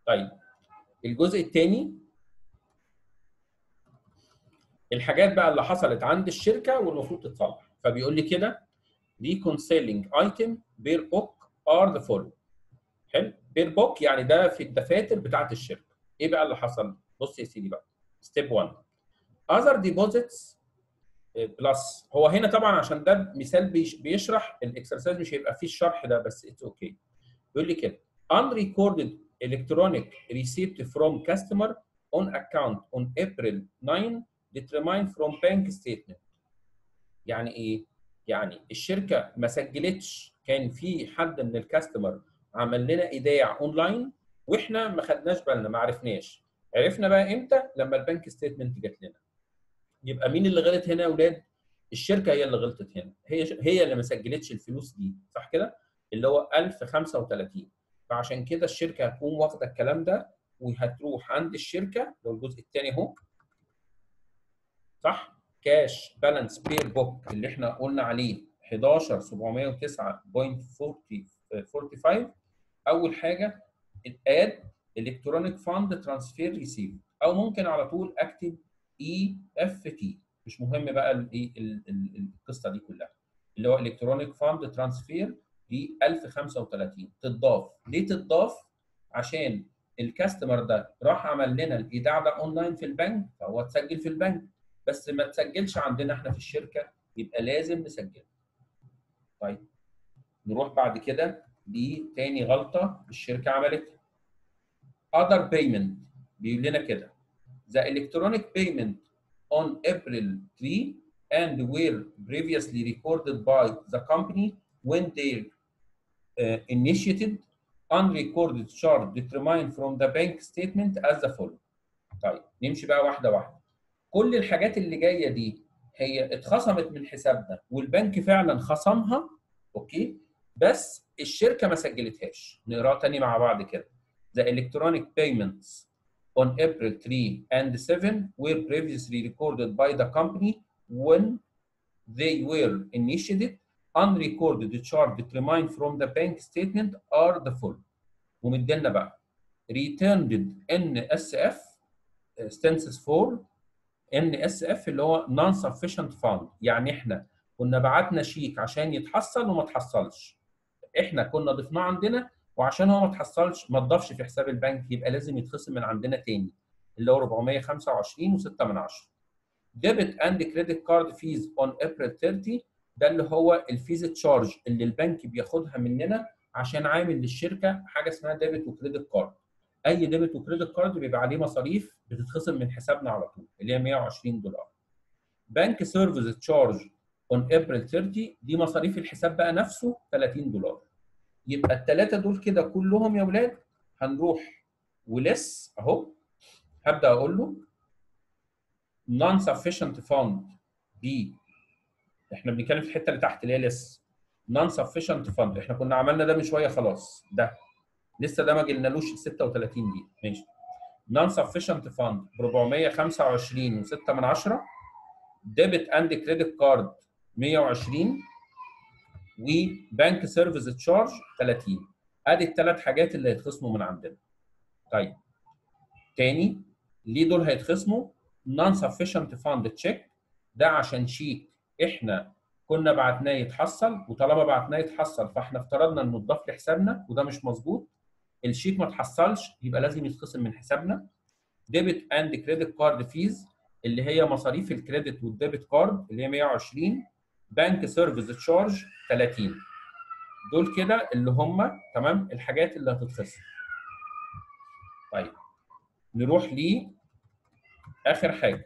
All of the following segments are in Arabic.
طيب الجزء الثاني الحاجات بقى اللي حصلت عند الشركه والمفروض تتصلح. فبيقول لي كده reconciling item بير بوك ار ذا فولو. حلو، بير بوك يعني ده في الدفاتر بتاعت الشركه. ايه بقى اللي حصل؟ بص يا سيدي بقى ستيب 1 other deposits بلس. هو هنا طبعا عشان ده مثال بيشرح الاكسرسايز، مش هيبقى فيه الشرح ده بس اتس اوكي. بيقول لي كده unrecorded electronic receipt from customer on account on April 9 determined from bank statement. يعني ايه؟ يعني الشركه ما سجلتش، كان في حد من الكاستمر عمل لنا ايداع اونلاين واحنا ما خدناش بالنا، ما عرفناش. عرفنا بقى امتى؟ لما البنك ستيتمنت جت لنا. يبقى مين اللي غلط هنا يا اولاد؟ الشركه هي اللي غلطت هنا، هي اللي ما سجلتش الفلوس دي، صح كده؟ اللي هو 1035. فعشان كده الشركه هتقوم واخده الكلام ده وهتروح عند الشركه، لو الجزء الثاني اهو، صح؟ كاش بالانس بير بوك اللي احنا قلنا عليه 11709.45. اول حاجه الاد الكترونيك فاند ترانسفير ريسيف، او ممكن على طول اكتب اي اف تي، مش مهم بقى القصه دي كلها، اللي هو الكترونيك فاند ترانسفير دي 1035 تضاف. ليه تضاف؟ عشان الكاستمر ده راح عمل لنا الايداع ده اونلاين في البنك، فهو اتسجل في البنك بس ما تسجلش عندنا احنا في الشركه، يبقى لازم نسجل. طيب نروح بعد كده لتاني غلطه الشركه عملتها. other payment بيقول لنا كده the electronic payment on April 3 and were previously recorded by the company when they initiated unrecorded charge determined from the bank statement as the following. طيب نمشي بقى واحده واحده. كل الحاجات اللي جايه دي هي اتخصمت من حسابنا والبنك فعلا خصمها، اوكي، بس الشركه ما سجلتهاش. نقراها تاني مع بعض كده. The electronic payments on April 3 and 7 were previously recorded by the company when they were initiated. Unrecorded charge determined from the bank statement are the following. ومدينا بقى returned NSF stances for NSF اللي هو non sufficient fund، يعني احنا كنا بعتنا شيك عشان يتحصل وما تحصلش، احنا كنا ضفناه عندنا وعشان هو ما تحصلش ما تضافش في حساب البنك يبقى لازم يتخصم من عندنا تاني، اللي هو 425.6. debit and credit card fees on April 30 ده اللي هو الفيز تشارج اللي البنك بياخدها مننا عشان عامل للشركه حاجه اسمها ديبت وكريدت كارد. اي ديبت وكريدت كارد بيبقى عليه مصاريف بتتخصم من حسابنا على طول اللي هي $120. بنك سيرفيس تشارج اون ابريل 30 دي مصاريف الحساب بقى نفسه $30. يبقى الثلاثه دول كده كلهم يا اولاد هنروح ولس اهو، هبدا اقول له non sufficient fund دي احنا بنتكلم في الحته اللي تحت اللي هي لس non sufficient fund، احنا كنا عملنا ده من شويه خلاص، ده لسه ده ما جبنالوش ال 36 دي، ماشي. non sufficient fund ب 425.6، ديبت اند كريدت كارد 120، وبنك سيرفيس تشارج 30. ادي الثلاث حاجات اللي هيتخصموا من عندنا. طيب تاني ليه دول هيتخصموا؟ non sufficient fund تشيك ده عشان شيك احنا كنا بعتناه يتحصل، وطالما بعتناه يتحصل فاحنا افترضنا انه اتضاف لحسابنا وده مش مظبوط. الشيك ما اتحصلش يبقى لازم يتخصم من حسابنا. ديبت اند كريدت كارد فيز اللي هي مصاريف الكريدت والديبت كارد اللي هي 120، بنك سيرفيس تشارج 30. دول كده اللي هم تمام الحاجات اللي هتتخصم. طيب نروح لاخر حاجه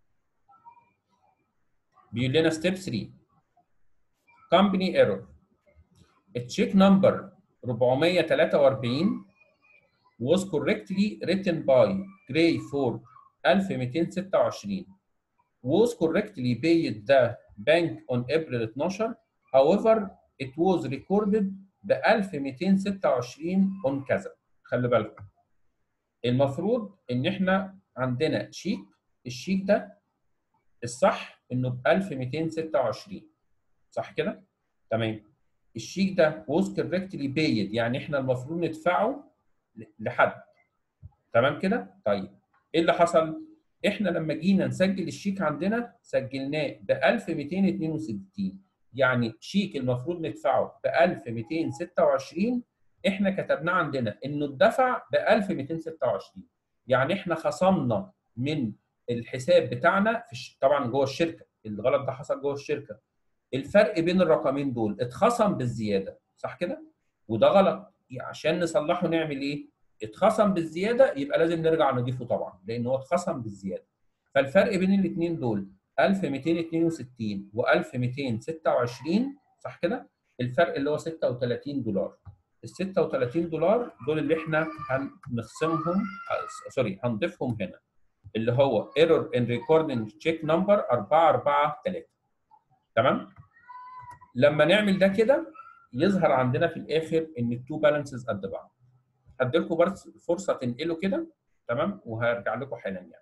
بيقول لنا ستيب 3 كومباني ايرور. التشيك نمبر 443 was correctly written by Gray for 1226 was correctly paid the bank on April 12. however it was recorded ب 1226 on كذا. خلي بالكم المفروض ان احنا عندنا شيك، الشيك ده الصح انه ب 1226 صح كده؟ تمام. الشيك ده was correctly paid يعني احنا المفروض ندفعه لحد، تمام كده؟ طيب ايه اللي حصل؟ احنا لما جينا نسجل الشيك عندنا سجلناه ب 1262، يعني شيك المفروض ندفعه ب 1226 احنا كتبناه عندنا انه اتدفع ب 1226، يعني احنا خصمنا من الحساب بتاعنا طبعا جوه الشركه، الغلط ده حصل جوه الشركه، الفرق بين الرقمين دول اتخصم بالزياده، صح كده؟ وده غلط، عشان نصلحه نعمل ايه؟ اتخصم بالزياده يبقى لازم نرجع نضيفه طبعا لان هو اتخصم بالزياده. فالفرق بين الاثنين دول 1262 و 1226، صح كده؟ الفرق اللي هو 36 دولار. ال 36 دولار دول اللي احنا هنخصمهم، سوري هنضيفهم هنا، اللي هو ايرور ان ريكوردنج تشيك نمبر 443. تمام؟ لما نعمل ده كده يظهر عندنا في الاخر ان التو بالانسز قد بعض. هدي لكم بس فرصه تنقلوا كده، تمام؟ وهرجع لكم حالا يعني.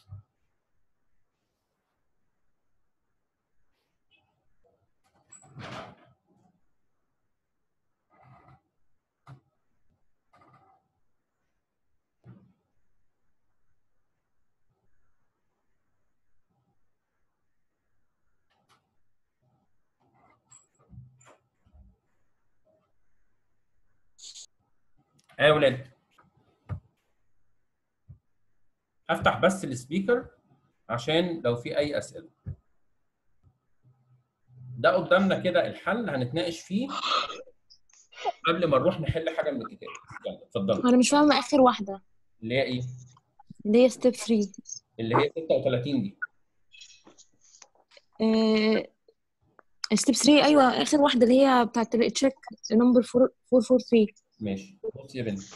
يا ولاد افتح بس السبيكر عشان لو في اي اسئله. ده قدامنا كده الحل هنتناقش فيه قبل ما نروح نحل حاجه من الكتاب. يلا اتفضلوا. انا مش فاهمه اخر واحده اللي هي ايه؟ اللي هي ستيب 3. اللي هي 36 دي. ستيب 3، ايوه اخر واحده اللي هي بتاعت التشيك نمبر 443. ماشي بص يا بنتي،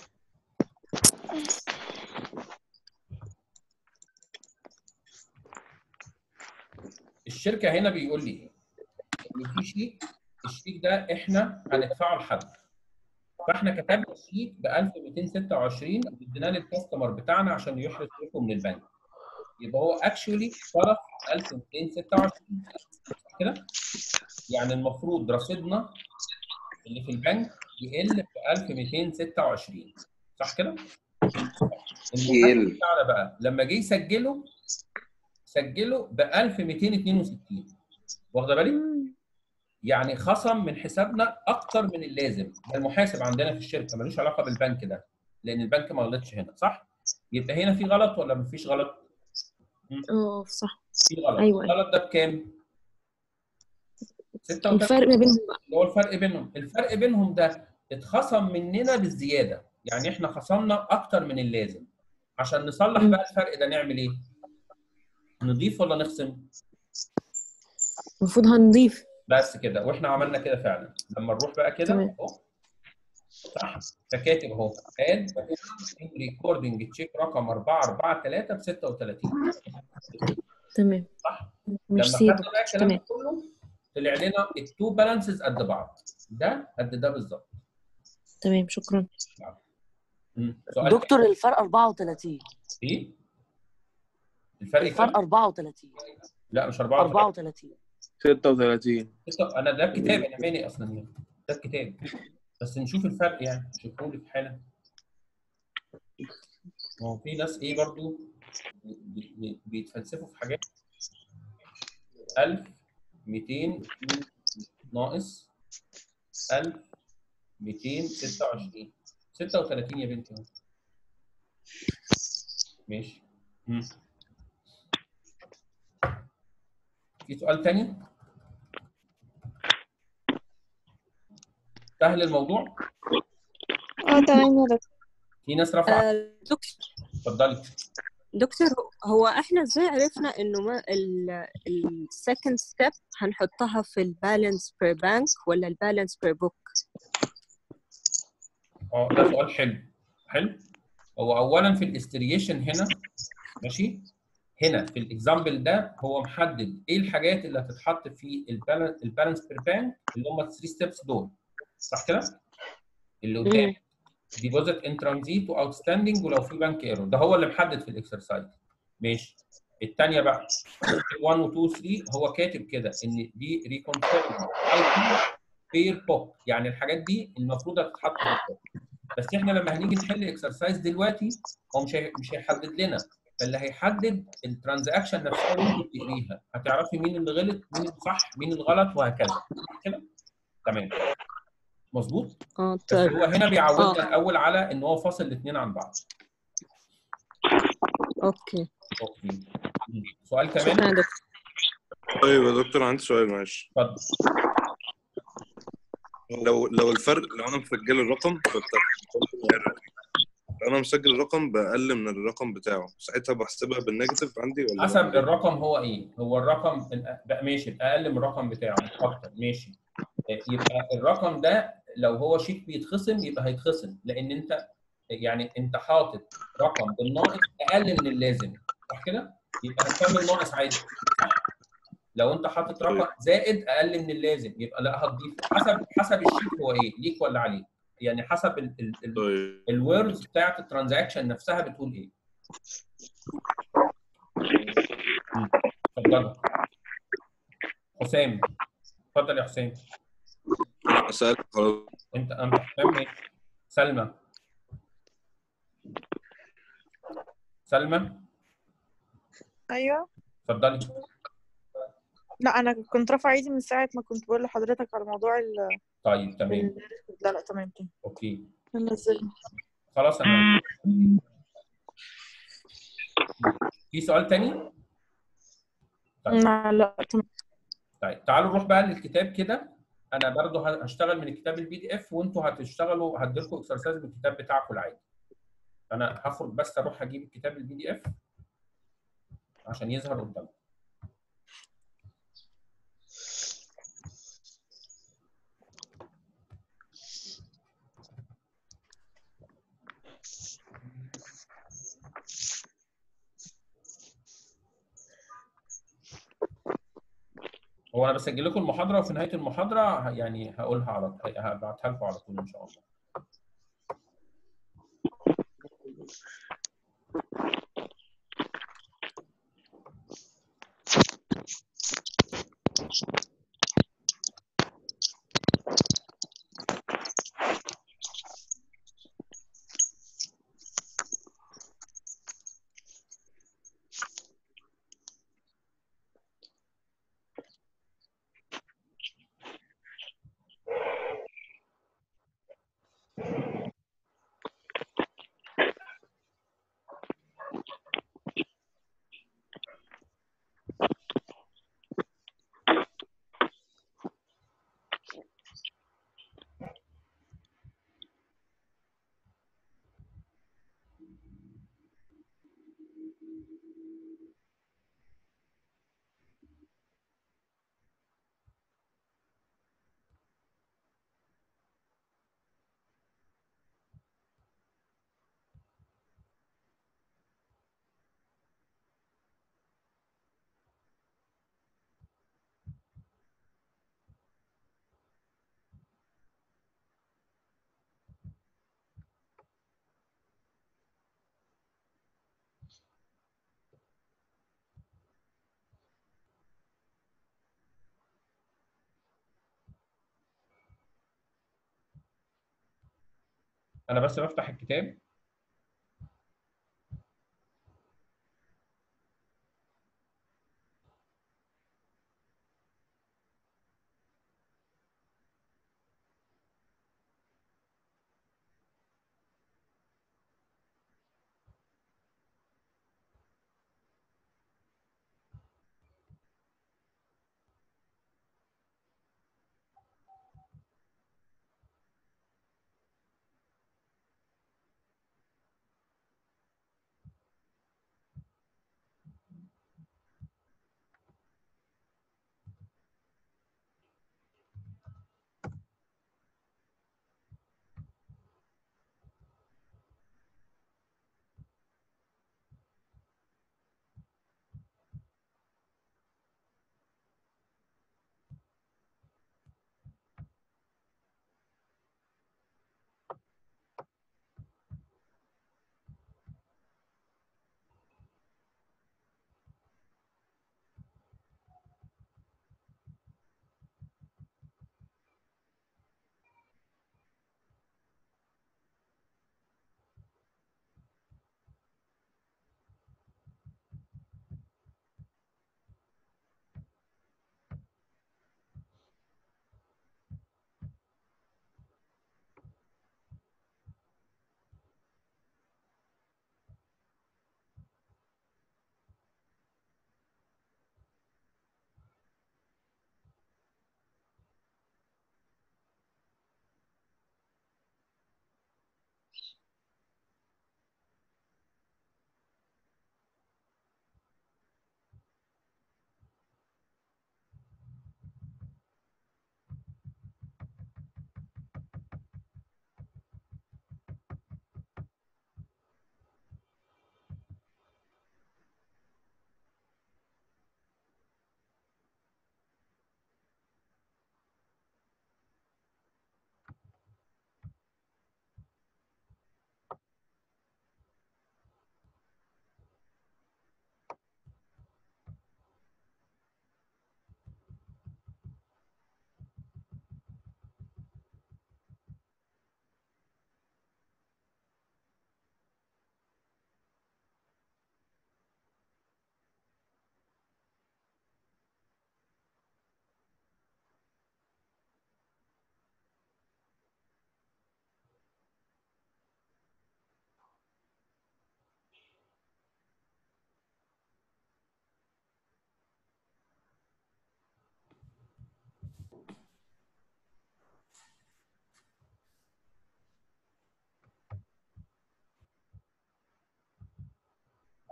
الشركه هنا بيقول لي ايه؟ ان في شيك، الشيك ده احنا هندفعه لحد، فاحنا كتبنا الشيك ب 1226 واديناه للكاستمر بتاعنا عشان يحرز فلوسه من البنك، يبقى هو اكشولي صرف 1226، صح كده؟ يعني المفروض رصيدنا اللي في البنك يقل ب 1226، صح كده؟ المحاسب يقل. بتاعنا بقى لما جه يسجله سجله ب 1262، واخده بالك؟ يعني خصم من حسابنا اكتر من اللازم. ده المحاسب عندنا في الشركه ملوش علاقه بالبنك ده، لان البنك ما غلطش هنا، صح؟ يبقى هنا في غلط ولا مفيش غلط؟ صح. في غلط. ايوه الغلط ده بكام؟ 36. الفرق ما بينهم بقى. اللي هو الفرق بينهم، الفرق بينهم ده اتخصم مننا بالزياده، يعني احنا خصمنا اكتر من اللازم. عشان نصلح بقى الفرق ده نعمل ايه؟ نضيف ولا نخصم؟ المفروض هنضيف. بس كده، واحنا عملنا كده فعلا. لما نروح بقى كده تمام. اهو، صح؟ فكاتب اهو اد ريكوردنج تشيك رقم 443 ب 36، تمام. صح؟ لما ميرسي يا خدنا بقى دكتور. الكلام تمام. ده كله طلع لنا التو بالانسز قد بعض، ده قد ده بالظبط. تمام شكرا. سؤال دكتور تاني؟ الفرق 34. ايه؟ الفرق الفرق كام؟ 34. لا مش 34. 34. 36. انا ده الكتاب، انا مالي اصلا هنا، ده الكتاب، بس نشوف الفرق يعني، شوفوا لي في حاله. ما هو في ناس ايه برضو بيتفلسفوا في حاجات. 1200 ناقص 1226، 36 يا بنتي اهو. ماشي. في سؤال تاني؟ سهل الموضوع؟ تمام يا دكتور. في ناس رفعت. دكتور اتفضلي. دكتور هو احنا ازاي عرفنا انه ما السكند ستيب هنحطها في البالانس بير بانك ولا البالانس بير بوك؟ ده سؤال حلو. حلو. هو اولا في الاستريشن هنا، ماشي، هنا في الاكزامبل ده هو محدد ايه الحاجات اللي هتتحط في البالانس بير بانك، اللي هم الثري ستيبس دول، صح كده؟ اللي قدام ديبوزيت ان ترانزيت واوتستاندنج ولو في بنك ايرور، ده هو اللي محدد في الاكسرسايز. ماشي. الثانيه بقى 1 و 2 3 هو كاتب كده ان دي ريكونفيرم بير بوك، يعني الحاجات دي المفروض هتتحط في البوك. بس احنا لما هنيجي نحل اكسرسايز دلوقتي هو مش هيحدد لنا، فاللي هيحدد الترانزاكشن نفسها وانت بتقريها هتعرفي مين اللي غلط مين اللي صح مين الغلط وهكذا كده. تمام مظبوط. بس طيب. هو هنا بيعودنا الاول على ان هو فاصل الاثنين عن بعض. اوكي. اوكي. سؤال شكرا كمان. يا دكتور. طيب يا دكتور عندي سؤال معلش. اتفضل. لو الفرق، لو انا مسجل الرقم لو انا مسجل الرقم باقل من الرقم بتاعه ساعتها بحسبها بالنيجاتيف عندي ولا حسب الرقم هو ايه؟ هو الرقم بقى ماشي اقل من الرقم بتاعه مش اكتر ماشي. يبقى الرقم ده لو هو شيك بيتخصم يبقى هيتخصم لان انت يعني انت حاطط رقم بالناقص اقل من اللازم صح كده؟ يبقى هتكمل ناقص عادي صح؟ لو انت حاطط رقم زائد اقل من اللازم يبقى لا هتضيفه حسب الشيك هو ايه ليك ولا عليك. يعني حسب الوردز بتاعت الترانزاكشن نفسها بتقول ايه. اتفضل حسام. اتفضل يا حسام. اسال خلاص. انت حسام ماشي. سلمى. سلمى ايوه. اتفضلي. لا انا كنت رافعه ايدي من ساعه ما كنت بقول لحضرتك على موضوع طيب تمام. لا تمام كده. اوكي نزلني. خلاص انا في سؤال تاني. طيب. لا تمام. طيب تعالوا نروح بقى للكتاب كده. انا برضو هشتغل من الكتاب PDF وانتوا هتشتغلوا هديلكم اكسرسايز من الكتاب بتاعكم العادي. انا هخرج بس اروح اجيب الكتاب PDF عشان يظهر قدامكم. هو انا بسجل لكم المحاضره وفي نهايه المحاضره يعني هقولها هبعتها لكم على طول ان شاء الله. انا بس بفتح الكتاب.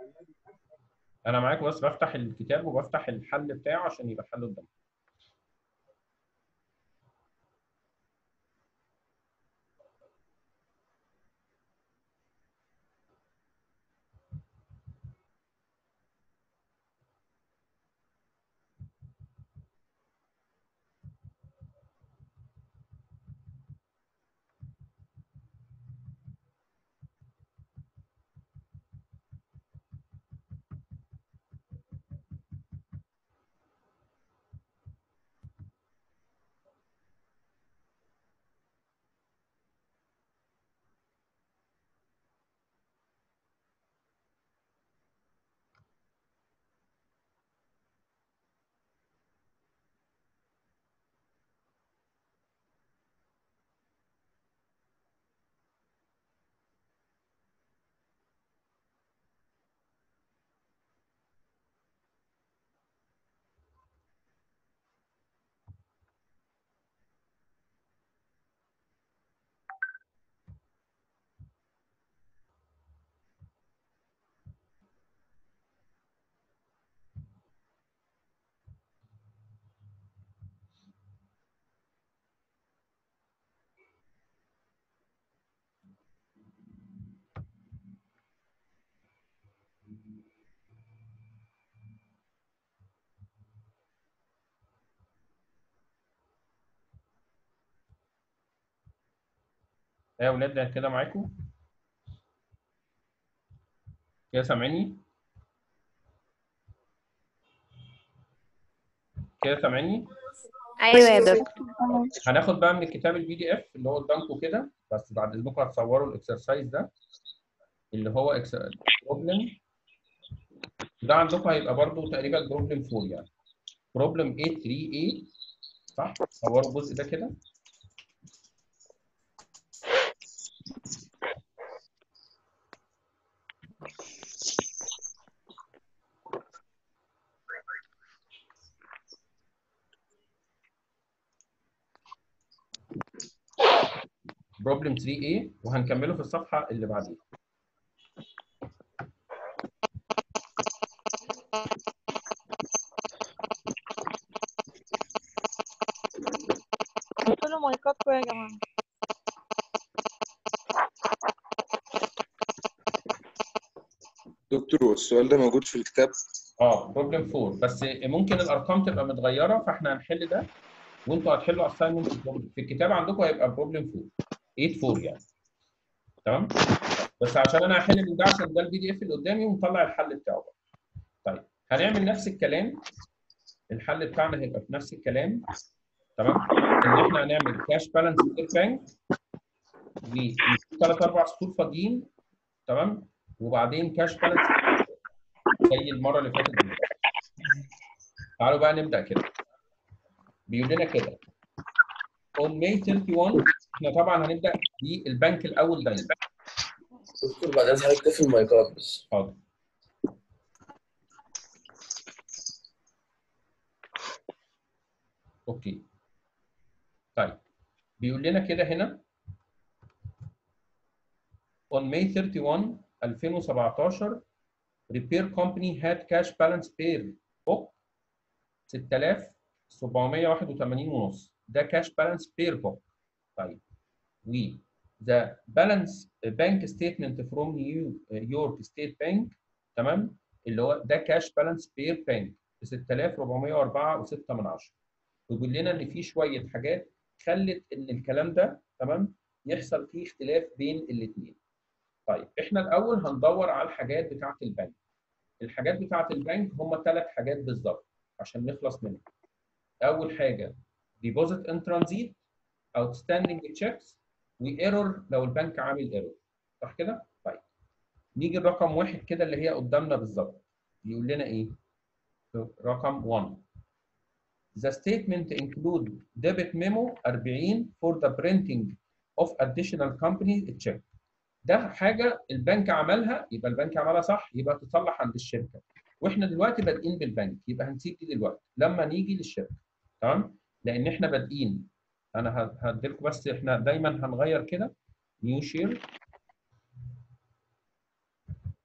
انا معاك، بس بفتح الكتاب وبفتح الحل بتاعه عشان يبقى الحل قدامي. يا ولاد ده كده معاكم؟ كده سامعيني؟ كده سامعيني؟ ايوه يا دكتور. هناخد بقى من الكتاب البي دي اف اللي هو قدامكم كده، بس بعد اذنكم هتصوروا الاكسرسايز ده اللي هو بروبلم. ده عندكم هيبقى برضو تقريبا بروبلم 4 يعني. بروبلم A3A صح؟ صوروا الجزء ده كده. بروبلم 3A وهنكمله في الصفحه اللي بعديها. قلت له مايكاتكم يا جماعة. دكتور والسؤال ده موجود في الكتاب؟ بروبلم 4 بس ممكن الارقام تبقى متغيره، فاحنا هنحل ده وانتوا هتحلوا اساينمنت في الكتاب عندكم هيبقى بروبلم 4 8 4 يعني. تمام؟ بس عشان انا هحل من ده عشان ده البي دي اف اللي قدامي ونطلع الحل بتاعه بقى. طيب هنعمل نفس الكلام، الحل بتاعنا هيبقى في نفس الكلام. تمام؟ ان احنا هنعمل كاش بالانس بير بانك وثلاث اربع سطور فاضيين. تمام؟ وبعدين كاش بالانس زي المره اللي فاتت بالظبط. تعالوا بقى نبدا كده. بيقول لنا كده on May 31 احنا طبعا هنبدا بالبنك الاول دايما. دكتور بعد اذنك حضرتك تقفل المايكات بس. حاضر. اوكي. طيب بيقول لنا كده هنا on May 31 2017 repair company had cash balance per book 6781 ونص. ده cash balance per book. طيب و the balance bank statement from New York State Bank تمام اللي هو ده cash balance per bank ب 6404.6 ويقول لنا ان في شويه حاجات خلت ان الكلام ده تمام يحصل فيه اختلاف بين الاثنين. طيب احنا الاول هندور على الحاجات بتاعه البنك. الحاجات بتاعه البنك هم 3 حاجات بالظبط عشان نخلص منهم. اول حاجه deposit in transit outstanding checks وايرور لو البنك عامل ايرور. صح كده؟ طيب نيجي لرقم 1 كده اللي هي قدامنا بالظبط. يقول لنا ايه؟ رقم 1 The statement include debit memo 40 for the printing of additional company check. ده حاجه البنك عملها، يبقى البنك عملها صح، يبقى تصلح عند الشركه. واحنا دلوقتي بادئين بالبنك يبقى هنسيب دي دلوقتي لما نيجي للشركه. تمام؟ لان احنا بادئين. انا هديلكم بس احنا دايما هنغير كده نيو شير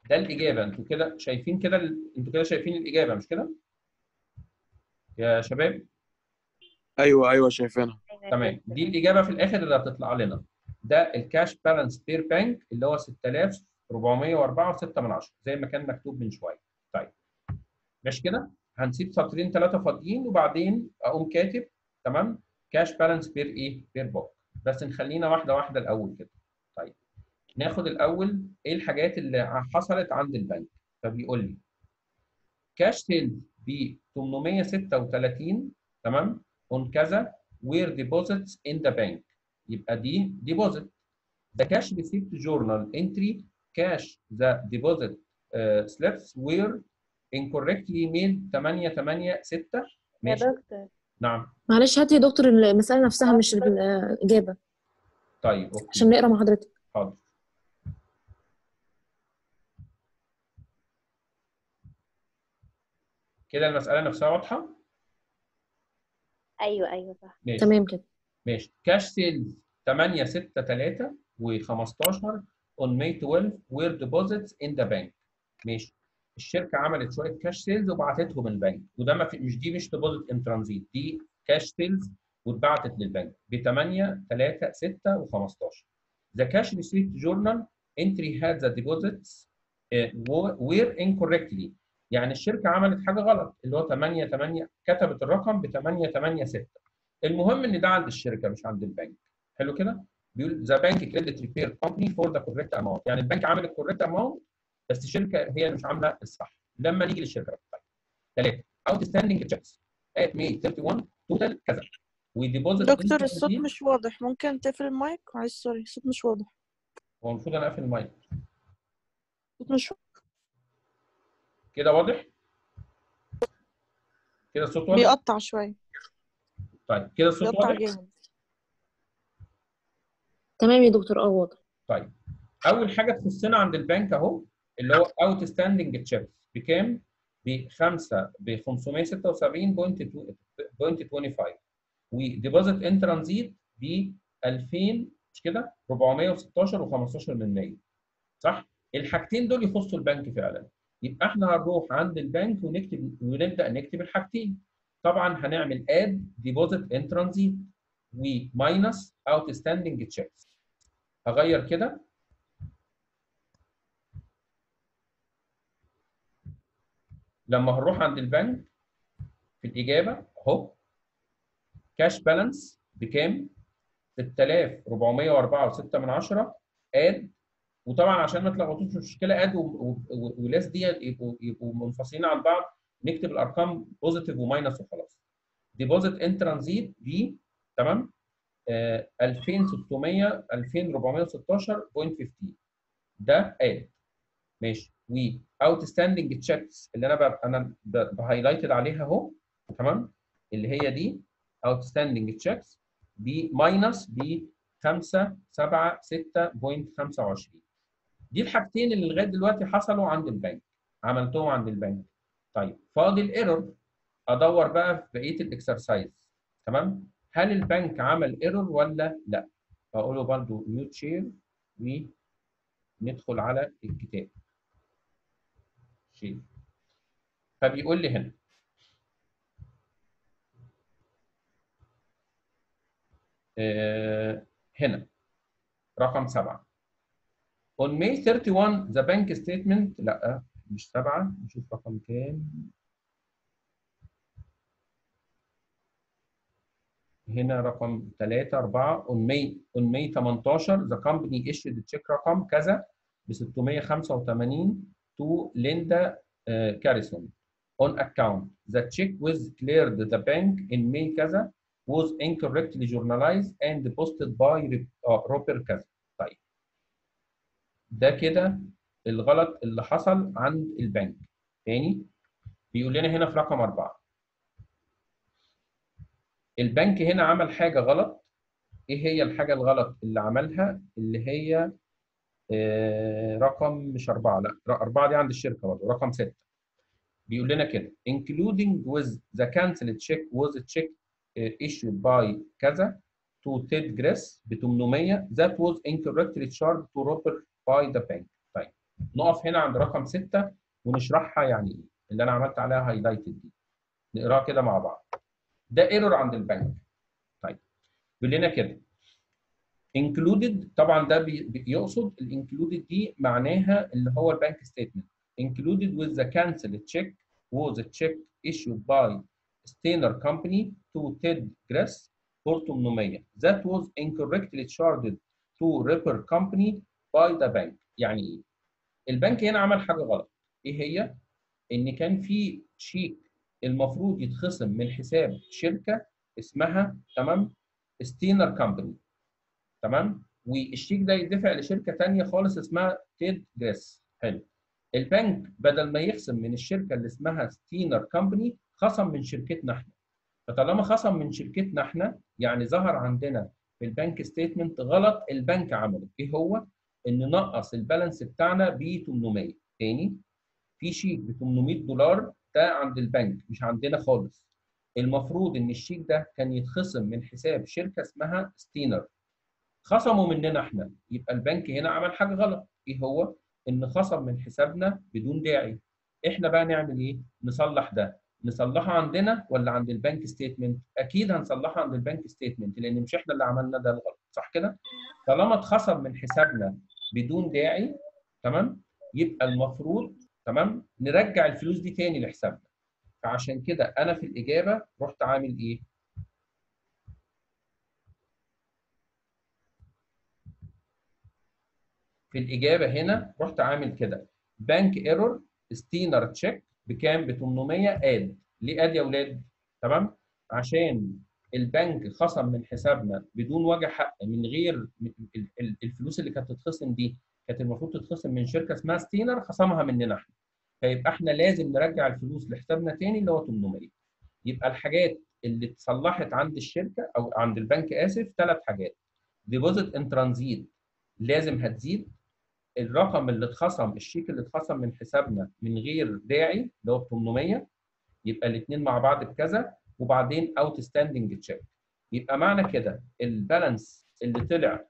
ده الاجابه. انتوا كده شايفين كده انتوا كده شايفين الاجابه مش كده يا شباب؟ ايوه شايفينها. تمام، دي الاجابه في الاخر اللي هتطلع لنا. ده الكاش بالانس بير بانك اللي هو 6404.6 زي ما كان مكتوب من شويه. طيب مش كده؟ هنسيب سطرين 3 فاضيين وبعدين اقوم كاتب تمام كاش بالانس بير ايه؟ بير بوك. بس نخلينا واحده واحده الاول كده. طيب ناخد الاول ايه الحاجات اللي حصلت عند البنك. فبيقول لي كاش سيلز ب 836 تمام اون كذا were deposits in the bank. يبقى دي deposit. The cash receipt journal entry cash the deposit slips were incorrectly made 886. يا ماشي. دكتور نعم. معلش هاتي يا دكتور المسألة نفسها مش الإجابة طيب اوكي. عشان نقرا مع حضرتك. حاضر. كده المسألة نفسها واضحة؟ ايوه صح. ماشي. تمام كده. ماشي. كاش سيلز 863 و15 on May 12 were deposits in the bank. ماشي. الشركة عملت شوية كاش سيلز وبعتتهم البنك، وده ما في مش ديبوزيت ان ترانزيت، دي كاش سيلز واتبعتت للبنك ب 8 3 6 و15. The cash receipt journal entry had the deposits were incorrectly. يعني الشركة عملت حاجة غلط اللي هو 8 كتبت الرقم ب 886. المهم ان ده عند الشركه مش عند البنك. حلو كده؟ بيقول ذا بانك كريدت ريبير كومباني فور ذا كوريكت اماونت. يعني البنك عامل الكوريكت اماونت بس الشركه هي اللي مش عامله الصح. لما نيجي للشركه طيب 3 اوت ستاندنج تشيكس ات مي 31 توتال كذا وديبوزيت. دكتور الصوت مش واضح، ممكن تقفل المايك؟ معلش سوري الصوت مش واضح. هو المفروض انا اقفل المايك. الصوت مش كده واضح؟ كده الصوت واضح؟ بيقطع شوية. طيب كده الصوت بيقطع واضح؟ جامد. تمام يا دكتور واضح. طيب اول حاجه تخصنا عند البنك اهو اللي هو اوت ستاندنج تشيكس بكام؟ ب 576.25 وديبوزيت ان ترانزيت ب 2000 مش كده؟ 416.15 صح؟ الحاجتين دول يخصوا البنك فعلا. يبقى احنا هنروح عند البنك ونبدا نكتب الحاجتين. طبعا هنعمل اد ديبوزيت ان ترانزيت وماينس اوت ستاندنج تشيكس. هغير كده لما هنروح عند البنك في الاجابه اهو كاش بالانس بكام؟ 6404.6 اد. وطبعا عشان ما تلخبطوش مش مشكله اد ولاس دي يبقوا منفصلين عن بعض، نكتب الارقام بوزيتيف وماينس وخلاص. ديبوزيت ان ترانزيت دي تمام 2600 2416.15 ده اد. ماشي. و اوت ستاندنج تشيكس اللي انا بهايلايتد عليها اهو تمام اللي هي دي اوت ستاندنج تشيكس دي ماينس ب 576.25. دي الحاجتين اللي لغايه دلوقتي حصلوا عند البنك، عملتهم عند البنك. طيب فاضل ايرور، ادور بقى في بقيه الاكسرسايز تمام. هل البنك عمل ايرور ولا لا؟ اقول له برضه ميوت شير وندخل على الكتاب شير. فبيقول لي هنا هنا رقم 7 on May 31 the bank statement لا مش 7 نشوف رقم كام. هنا رقم 3 4 on May 18 the company issued a check رقم كذا ب 685 to Linda Carrison on account. The check was cleared the bank in May كذا was incorrectly journalized and posted by Roper كذا. طيب ده كده الغلط اللي حصل عند البنك. تاني بيقول لنا هنا في رقم 4 البنك هنا عمل حاجة غلط. ايه هي الحاجة الغلط اللي عملها؟ اللي هي رقم مش 4 لا 4 دي عند الشركة برضه. رقم 6 بيقول لنا كده including with the cancelled check was a check issued by كذا to Ted Grace ب 800 that was incorrectly charged to Robert by the bank. طيب نقف هنا عند رقم 6 ونشرحها يعني ايه اللي انا عملت عليها هايلايتد دي. نقراها كده مع بعض. ده ايرور عند البنك. طيب بيقول لنا كده included، طبعا ده يقصد الانكلودد دي معناها اللي هو البنك ستيتمنت. included with the cancelled check was a check issued by Steiner Company to Ted Grass for 800 that was incorrectly charged to Ripper Company by the bank. يعني ايه؟ البنك هنا عمل حاجه غلط. ايه هي؟ ان كان في شيك المفروض يتخصم من حساب شركه اسمها تمام ستينر كامباني، تمام، والشيك ده يدفع لشركه ثانيه خالص اسمها تيد جريس. حلو. البنك بدل ما يخصم من الشركه اللي اسمها ستينر كامباني خصم من شركتنا احنا. فطالما خصم من شركتنا احنا يعني ظهر عندنا في البنك ستيتمنت غلط البنك عمله. ايه هو؟ ان نقص البالانس بتاعنا ب 800. تاني، في شيك ب 800 دولار ده عند البنك مش عندنا خالص. المفروض ان الشيك ده كان يتخصم من حساب شركه اسمها ستينر، خصموا مننا احنا، يبقى البنك هنا عمل حاجه غلط. ايه هو؟ ان خصم من حسابنا بدون داعي. احنا بقى نعمل ايه؟ نصلح ده. نصلحه عندنا ولا عند البنك ستيتمنت؟ اكيد هنصلحه عند البنك ستيتمنت لان مش احنا اللي عملنا ده الغلط، صح كده؟ طالما اتخصم من حسابنا بدون داعي، تمام، يبقى المفروض تمام نرجع الفلوس دي تاني لحسابنا. فعشان كده انا في الاجابه رحت عامل ايه؟ في الاجابه هنا رحت عامل كده بنك ايرور ستينر تشيك بكام؟ ب 800 اد. ليه اد يا اولاد؟ تمام؟ عشان البنك خصم من حسابنا بدون وجه حق، من غير الفلوس اللي كانت تتخصم دي كانت المفروض تتخصم من شركه اسمها ستينر، خصمها مننا احنا. فيبقى احنا لازم نرجع الفلوس لحسابنا تاني اللي هو 800. يبقى الحاجات اللي اتصلحت عند الشركه او عند البنك اسف 3 حاجات. ديبوزيت ان ترانزيت لازم هتزيد. الرقم اللي اتخصم، الشيك اللي اتخصم من حسابنا من غير داعي اللي هو 800، يبقى الاثنين مع بعض بكذا. وبعدين اوت ستاندنج تشيك. يبقى معنى كده البالانس اللي طلع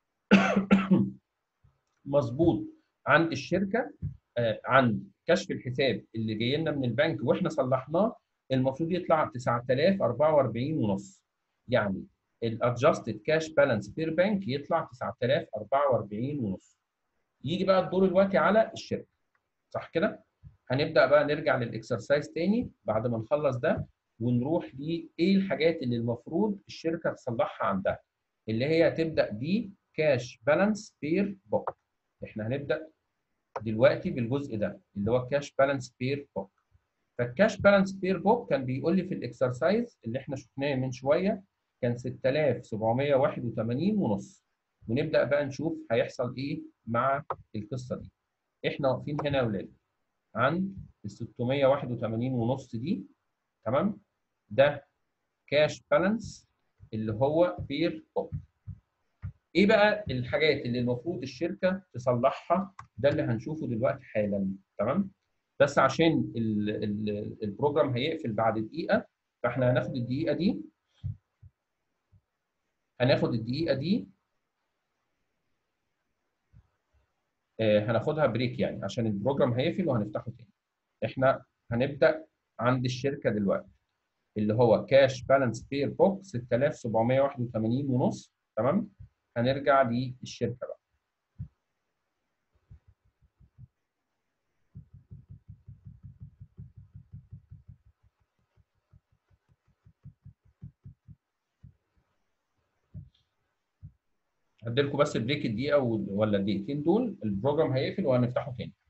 مظبوط عند الشركه عند كشف الحساب اللي جاي لنا من البنك واحنا صلحناه المفروض يطلع 9044 ونص. يعني الادجستد كاش بالانس بير بنك يطلع 9044 ونص. يجي بقى الدور دلوقتي على الشركه، صح كده؟ هنبدا بقى نرجع للاكسرسايز تاني بعد ما نخلص ده ونروح لايه الحاجات اللي المفروض الشركه تصلحها عندها، اللي هي هتبدا ب كاش بالانس بير بوك. احنا هنبدا دلوقتي بالجزء ده اللي هو كاش بالانس بير بوك. فالكاش بالانس بير بوك كان بيقول لي في الاكسرسايز اللي احنا شفناه من شويه كان 6781 ونص. ونبدا بقى نشوف هيحصل ايه مع القصه دي. احنا واقفين هنا يا اولاد عند ال 681 ونص دي، تمام؟ ده كاش بالانس اللي هو بير بوك. ايه بقى الحاجات اللي المفروض الشركه تصلحها؟ ده اللي هنشوفه دلوقتي حالا، تمام؟ بس عشان البروجرام هيقفل بعد دقيقه، فاحنا هناخد الدقيقه دي، هناخدها بريك يعني عشان البروجرام هيقفل وهنفتحه تاني. احنا هنبدا عند الشركه دلوقتي اللي هو كاش بالانس بير بوك 6781 ونص، تمام؟ هنرجع للشركه بقى. هديلكم بس البريك الدقيقه ولا الدقيقتين دول، البروجرام هيقفل وهنفتحه تاني.